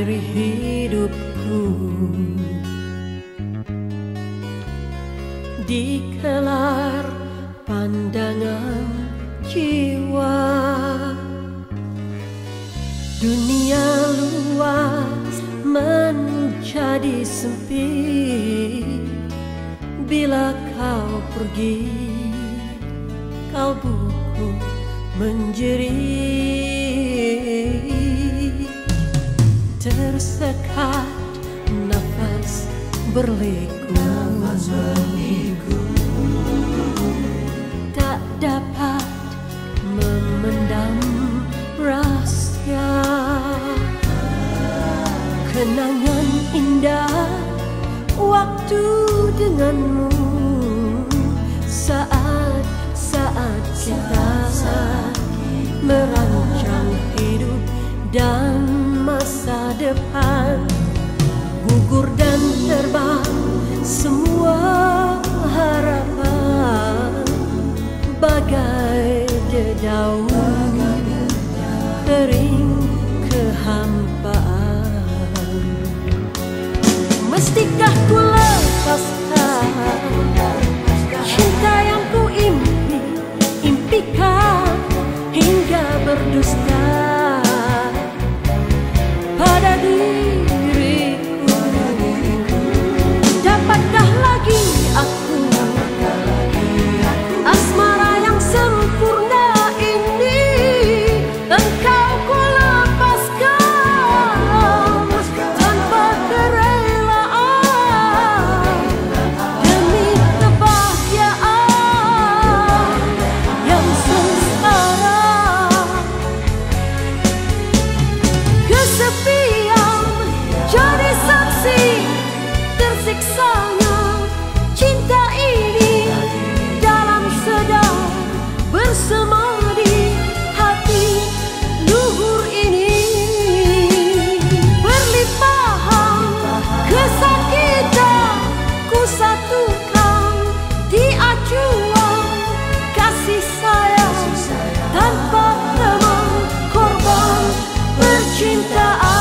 akhir hidupku. Dikelar pandangan jiwa, dunia luas menjadi sempit. Bila kau pergi, kalbuku menjerit. Tersekat nafas berliku, tak dapat memendam rahasia. Kenangan indah waktu denganmu, saat-saat kita merancang hidup dan masa depan. Gugur dan terbang semua harapan, bagai dedaunan kering kehampaan. Mestikah ku lepaskan cinta yang ku impikan hingga berdusta pada diriku? Dapatkah lagi aku asmara yang sempurna ini engkau ku lepaskan tanpa kerelaan demi kebahagiaan yang sengsara. Kesepian jadi saksi tersiksanya cinta ini dalam sedang bersemadi hati luhur ini. Berlimpahan kesakitan ku satukan di acuan kasih sayang tanpa teman korban percintaan.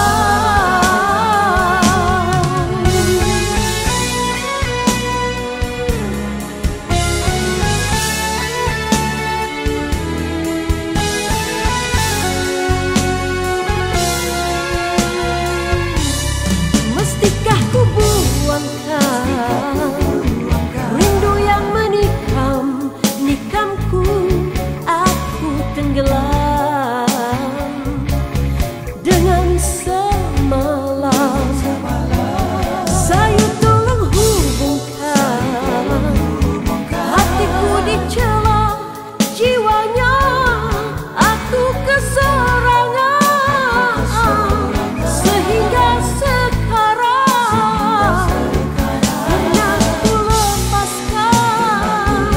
Mestikah ku buangkan rindu yang nikamku, aku tenggelam dengan semalam. Sayu tolong hubungkan hatiku dicela jiwanya, aku keserangan sehingga sekarang pernah ku lepaskan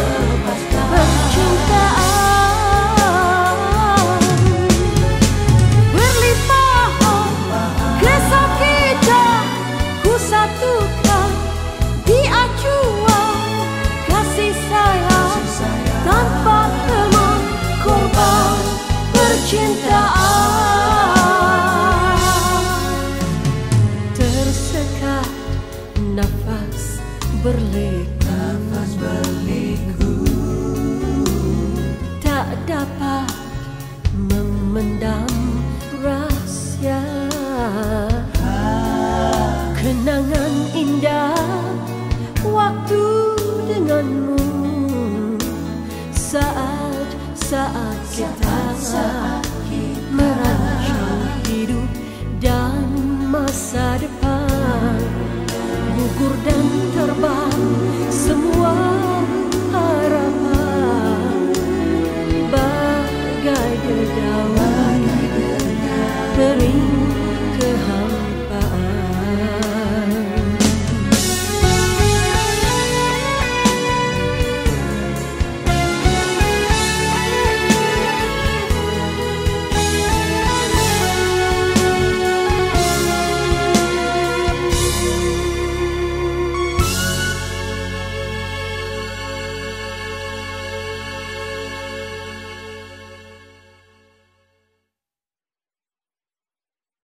percintaan. Berlimpahan kesakitan ku satukan di acuan kasih sayang tanpa teman korban percintaan. Tersekat nafas berliku, tak dapat memendam rahasia. Kenangan indah waktu denganmu, saat-saat kita merancang hidup dan masa depan. Gugur dan terbang semua harapan, bagai dedaunan kering